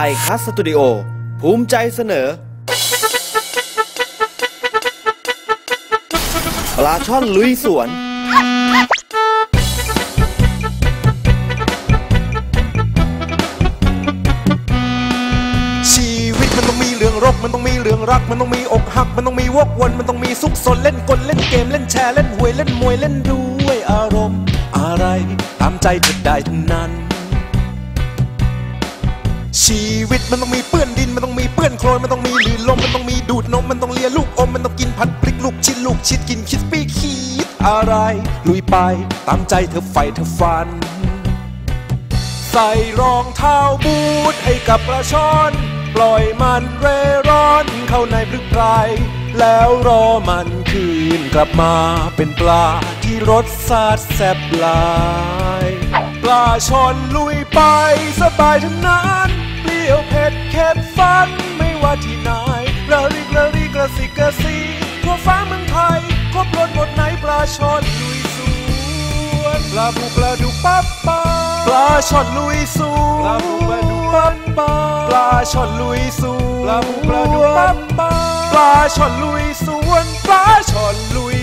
ทยคัสสตูดิโอภูมิใจเสนอปลาช่อนลุยสวนชีวิตมันต้องมีเรื่องรบมันต้องมีเรื่องรักมันต้องมีอกหักมันต้องมีวกวนมันต้องมีซุกซนเล่นกลเล่นเกมเล่นแชร์เล่นหวยเล่นมวยเล่นด้วยอารมณ์อะไรตามใจจะได้ทั้งนั้นชีวิตมันต้องมีเปื้อนดินมันต้องมีเปื้อนโคลนมันต้องมีลื่นลมมันต้องมีดูดนมมันต้องเลียลูกอมมันต้องกินผัดพริกลูกชิดกินคิดปีคิดอะไรลุยไปตามใจเธอไฟเธอฟันใส่รองเท้าบูทให้กับปลาช่อนปล่อยมันเร่ร่อนเข้าในพลึกไพรแล้วรอมันคืนกลับมาเป็นปลาที่รสชาติแซ่บหลายปลาช่อนลุยไปสบายทั้งนั้นเปรี้ยวเผ็ดเค็มฟันไม่ว่าที่ไหนละริกระสิกระซีทั่วฟ้าเมืองไทยครบรสหมดไหนปลาช่อนลุยสวนปลาบูปลาดุกปั๊บปาปลาช่อนลุยสวนปลาบูปลาดุกปั๊บปาปลาช่อนลุยสวนปลาบูปลาดุกปั๊บปาปลาช่อนลุยสวนปลาช่อนลุย